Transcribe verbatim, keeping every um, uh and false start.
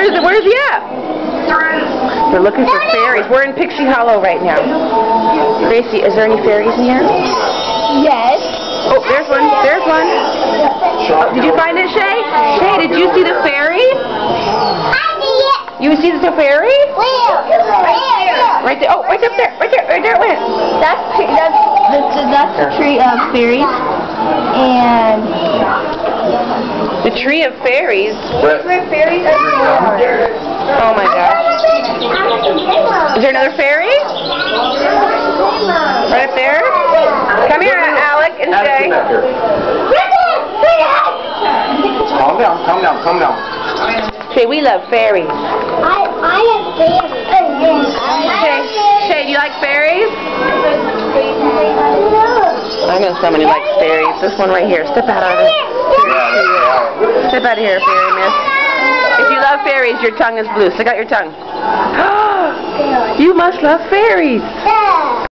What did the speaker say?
Where's it? Where's he at? We're looking for fairies. We're in Pixie Hollow right now. Gracie, is there any fairies in here? Yes. Oh, there's one. There's one. Oh, did you find it, Shay? Shay, did you see the fairy? I see it. You see the fairy? Where? Where? Right there. Oh, right up there. Right there. Right there it went. That's that's that's, that's the tree of fairies. And the tree of fairies? where fairies are born. Oh my gosh. Is there another fairy? Right up there? Come here, Alec and Shay. Calm down, calm down, calm down. Shay, we love fairies. I I have fairies. Shay, Shay, do you like fairies? I know somebody who likes fairies. This one right here. Step out of it. Step out of here, fairy miss. If you love fairies, your tongue is blue. Stick out your tongue. You must love fairies.